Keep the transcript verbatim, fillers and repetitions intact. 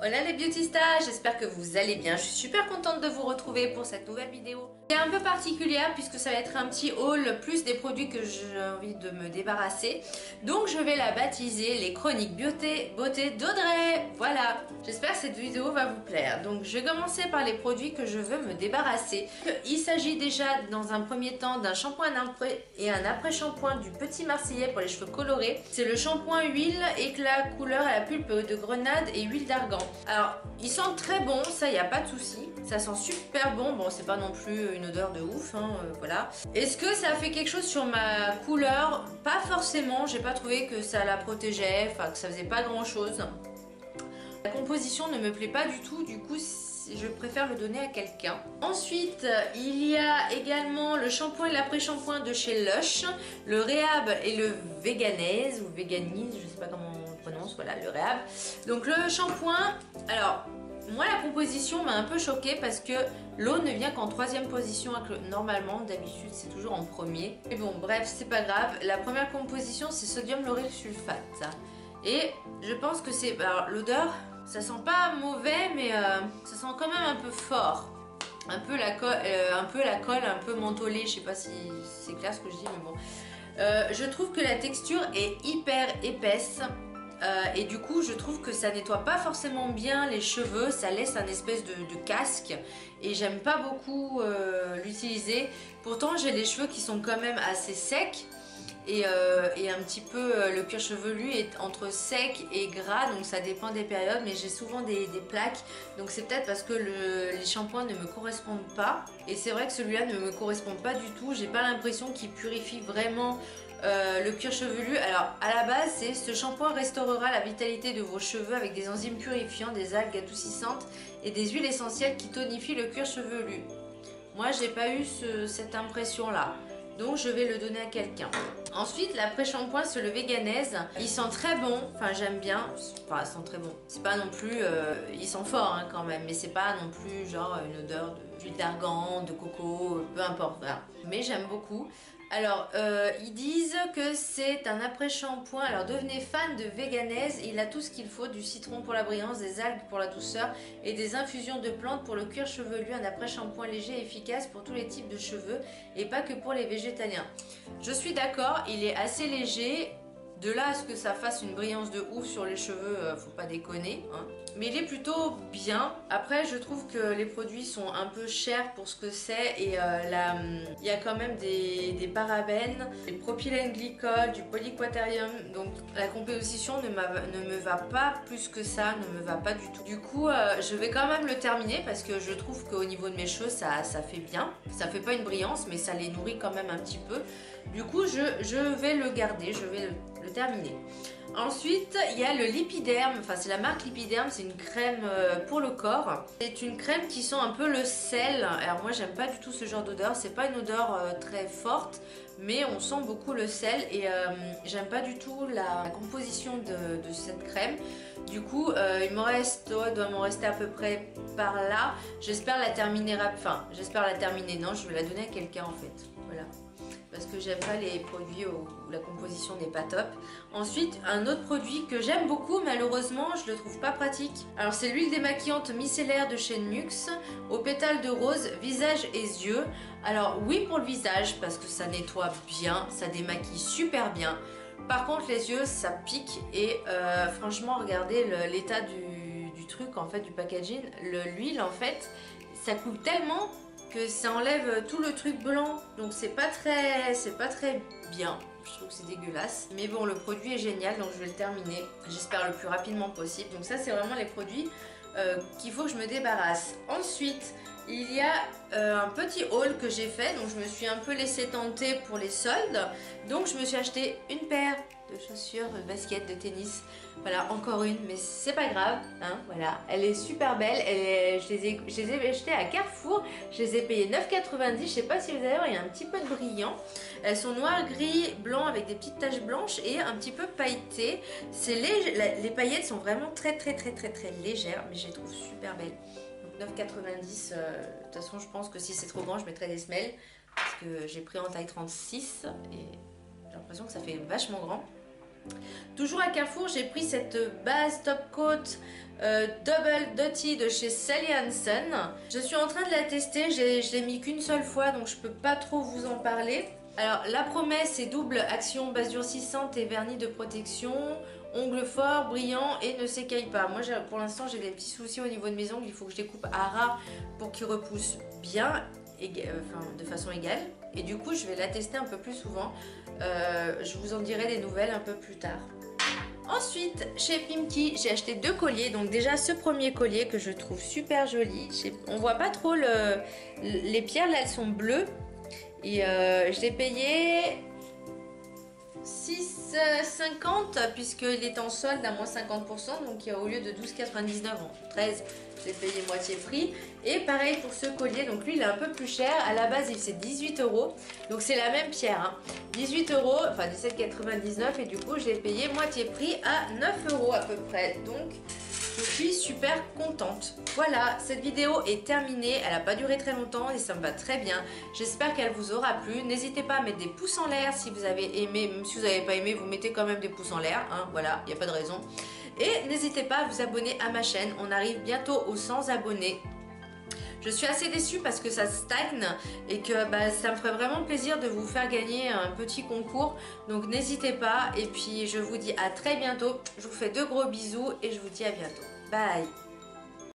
Hola les beautistas, j'espère que vous allez bien. Je suis super contente de vous retrouver pour cette nouvelle vidéo. C'est un peu particulière puisque ça va être un petit haul plus des produits que j'ai envie de me débarrasser. Donc je vais la baptiser les chroniques beauté, beauté d'Audrey. Voilà, j'espère que cette vidéo va vous plaire. Donc je vais commencer par les produits que je veux me débarrasser. Il s'agit déjà dans un premier temps d'un shampoing et un après-shampoing du Petit Marseillais pour les cheveux colorés. C'est le shampoing huile éclat couleur à la pulpe de grenade et huile d'argan. Alors, ils sentent très bon, ça, il n'y a pas de souci. Ça sent super bon. Bon, c'est pas non plus une odeur de ouf, hein, euh, voilà. Est-ce que ça a fait quelque chose sur ma couleur? Pas forcément. J'ai pas trouvé que ça la protégeait, enfin, que ça faisait pas grand-chose. La composition ne me plaît pas du tout, du coup, je préfère le donner à quelqu'un. Ensuite, il y a également le shampoing et l'après-shampoing de chez Lush, le Réhab et le Veganese, ou Veganise, je sais pas comment on prononce, voilà, le Réhab. Donc le shampoing, alors, moi la composition m'a un peu choquée parce que l'eau ne vient qu'en troisième position, alors que normalement, d'habitude, c'est toujours en premier. Mais bon, bref, c'est pas grave. La première composition, c'est sodium lauryl sulfate. Et je pense que c'est... Alors, l'odeur... Ça sent pas mauvais, mais euh, ça sent quand même un peu fort. Un peu la colle, euh, un peu la colle, un peu mentholée. Je sais pas si c'est clair ce que je dis, mais bon. Euh, je trouve que la texture est hyper épaisse. Euh, et du coup, je trouve que ça nettoie pas forcément bien les cheveux. Ça laisse un espèce de, de casque. Et j'aime pas beaucoup euh, l'utiliser. Pourtant, j'ai les cheveux qui sont quand même assez secs. Et, euh, et un petit peu euh, le cuir chevelu est entre sec et gras, donc ça dépend des périodes, mais j'ai souvent des, des plaques, donc c'est peut-être parce que le, les shampoings ne me correspondent pas. Et c'est vrai que celui-là ne me correspond pas du tout, j'ai pas l'impression qu'il purifie vraiment euh, le cuir chevelu. Alors à la base, c'est ce shampoing restaurera la vitalité de vos cheveux avec des enzymes purifiants, des algues adoucissantes et des huiles essentielles qui tonifient le cuir chevelu. Moi j'ai pas eu ce, cette impression là, donc je vais le donner à quelqu'un. Ensuite, l'après-shampoing, c'est le Veganese. Il sent très bon, enfin j'aime bien. Enfin, il sent très bon. C'est pas non plus... Euh, il sent fort hein, quand même, mais c'est pas non plus genre une odeur d'huile d'argan, de coco, peu importe. Voilà. Mais j'aime beaucoup. Alors, euh, ils disent que c'est un après-shampoing. Alors, devenez fan de Veganese. Il a tout ce qu'il faut, du citron pour la brillance, des algues pour la douceur et des infusions de plantes pour le cuir chevelu. Un après-shampoing léger et efficace pour tous les types de cheveux et pas que pour les végétaliens. Je suis d'accord, il est assez léger. De là à ce que ça fasse une brillance de ouf sur les cheveux, euh, faut pas déconner. Hein. Mais il est plutôt bien. Après, je trouve que les produits sont un peu chers pour ce que c'est. Et euh, là, il y a quand même des, des parabènes, des propylène glycol, du polyquaterium. Donc la composition ne, ne me va pas plus que ça, ne me va pas du tout. Du coup, euh, je vais quand même le terminer parce que je trouve qu'au niveau de mes cheveux, ça, ça fait bien. Ça fait pas une brillance, mais ça les nourrit quand même un petit peu. Du coup, je, je vais le garder, je vais le, le terminer. Ensuite, il y a le Lipiderm, enfin c'est la marque Lipiderm, c'est une crème pour le corps. C'est une crème qui sent un peu le sel. Alors moi, j'aime pas du tout ce genre d'odeur, c'est pas une odeur très forte, mais on sent beaucoup le sel et euh, j'aime pas du tout la, la composition de, de cette crème. Du coup, euh, il me reste, oh, doit m'en rester à peu près par là. J'espère la terminer, enfin j'espère la terminer, non, je vais la donner à quelqu'un en fait, voilà. Parce que j'aime pas les produits où la composition n'est pas top. Ensuite, un autre produit que j'aime beaucoup, malheureusement, je le trouve pas pratique. Alors c'est l'huile démaquillante micellaire de chez Nux, aux pétales de rose, visage et yeux. Alors oui pour le visage, parce que ça nettoie bien, ça démaquille super bien. Par contre les yeux, ça pique et euh, franchement, regardez l'état du, du truc, en fait, du packaging. L'huile, en fait, ça coule tellement que ça enlève tout le truc blanc, donc c'est pas très c'est pas très bien, je trouve que c'est dégueulasse, mais bon, le produit est génial, donc je vais le terminer, j'espère le plus rapidement possible. Donc ça, c'est vraiment les produits euh, qu'il faut que je me débarrasse. Ensuite, il y a euh, un petit haul que j'ai fait, donc je me suis un peu laissé tenter pour les soldes, donc je me suis acheté une paire de chaussures, de baskets, de tennis, voilà, encore une, mais c'est pas grave, hein, voilà, elle est super belle, elle est, je, les ai, je les ai achetées à Carrefour, je les ai payées neuf quatre-vingt-dix, je sais pas si vous allez voir, il y a un petit peu de brillant, elles sont noires, gris, blanc avec des petites taches blanches et un petit peu pailletées, c'est léger, la, les paillettes sont vraiment très très très très très légères, mais je les trouve super belles. neuf quatre-vingt-dix, euh, de toute façon je pense que si c'est trop grand je mettrai des semelles parce que j'ai pris en taille trente-six et j'ai l'impression que ça fait vachement grand. Toujours à Carrefour, j'ai pris cette base Top Coat euh, Double Dotty de chez Sally Hansen. Je suis en train de la tester, je l'ai mis qu'une seule fois donc je peux pas trop vous en parler. Alors la promesse est double action, base durcissante et vernis de protection, ongles forts, brillants et ne s'écaillent pas. Moi pour l'instant j'ai des petits soucis au niveau de mes ongles, il faut que je les coupe à ras pour qu'ils repoussent bien, enfin, de façon égale. Et du coup je vais la tester un peu plus souvent, euh, je vous en dirai des nouvelles un peu plus tard. Ensuite, chez Pimki, j'ai acheté deux colliers. Donc déjà, ce premier collier que je trouve super joli. On voit pas trop le, les pierres, là, elles sont bleues. Et euh, je l'ai payé six cinquante puisqu'il est en solde à moins cinquante pour cent. Donc au lieu de douze quatre-vingt-dix-neuf en treize, j'ai payé moitié prix. Et pareil pour ce collier, donc lui il est un peu plus cher. À la base il c'est dix-huit euros. Donc c'est la même pierre, hein. dix-huit euros, enfin dix-sept quatre-vingt-dix-neuf, et du coup je l'ai payé moitié prix à neuf euros à peu près. Donc je suis super contente. Voilà, cette vidéo est terminée. Elle n'a pas duré très longtemps et ça me va très bien. J'espère qu'elle vous aura plu. N'hésitez pas à mettre des pouces en l'air si vous avez aimé. Même si vous n'avez pas aimé, vous mettez quand même des pouces en l'air, hein. Voilà, il n'y a pas de raison. Et n'hésitez pas à vous abonner à ma chaîne. On arrive bientôt aux cent abonnés. Je suis assez déçue parce que ça stagne et que bah, ça me ferait vraiment plaisir de vous faire gagner un petit concours. Donc n'hésitez pas, et puis je vous dis à très bientôt. Je vous fais de gros bisous et je vous dis à bientôt. Bye!